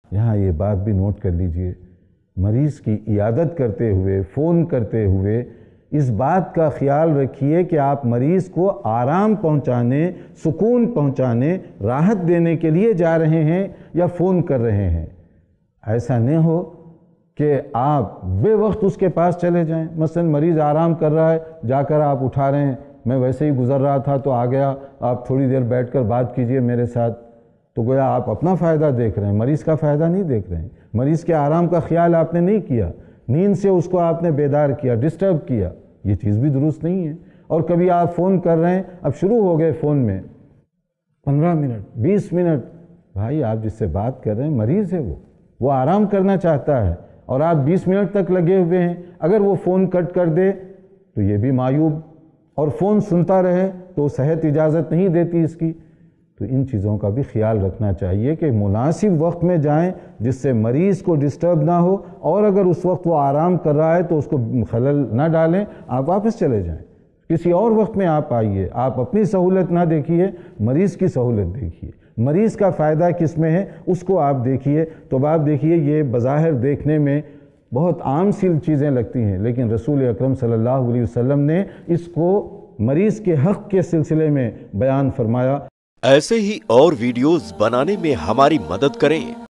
यहाँ ये बात भी नोट कर लीजिए, मरीज़ की इयादत करते हुए, फ़ोन करते हुए इस बात का ख्याल रखिए कि आप मरीज़ को आराम पहुंचाने, सुकून पहुंचाने, राहत देने के लिए जा रहे हैं या फ़ोन कर रहे हैं। ऐसा नहीं हो कि आप बे वक्त उसके पास चले जाएं। मसलन मरीज़ आराम कर रहा है, जाकर आप उठा रहे हैं, मैं वैसे ही गुज़र रहा था तो आ गया, आप थोड़ी देर बैठकर बात कीजिए मेरे साथ। तो गोया आप अपना फ़ायदा देख रहे हैं, मरीज़ का फ़ायदा नहीं देख रहे हैं। मरीज़ के आराम का ख्याल आपने नहीं किया, नींद से उसको आपने बेदार किया, डिस्टर्ब किया। ये चीज़ भी दुरुस्त नहीं है। और कभी आप फ़ोन कर रहे हैं, अब शुरू हो गए फ़ोन में 15 मिनट 20 मिनट, भाई आप जिससे बात कर रहे हैं मरीज़ है, वो आराम करना चाहता है और आप 20 मिनट तक लगे हुए हैं। अगर वो फ़ोन कट कर दे तो ये भी मायूब, और फ़ोन सुनता रहे तो सेहत इजाज़त नहीं देती इसकी। तो इन चीज़ों का भी ख्याल रखना चाहिए कि मुनासिब वक्त में जाएं जिससे मरीज़ को डिस्टर्ब ना हो, और अगर उस वक्त वो आराम कर रहा है तो उसको खलल ना डालें, आप वापस चले जाएं। किसी और वक्त में आप आइए, आप अपनी सहूलत ना देखिए, मरीज़ की सहूलत देखिए, मरीज़ का फ़ायदा किस में है उसको आप देखिए। तो आप देखिए, ये बज़ाहिर देखने में बहुत आम सी चीज़ें लगती हैं, लेकिन रसूल अकरम सल्लल्लाहु अलैहि वसल्लम ने इसको मरीज़ के हक़ के सिलसिले में बयान फरमाया। ऐसे ही और वीडियोस बनाने में हमारी मदद करें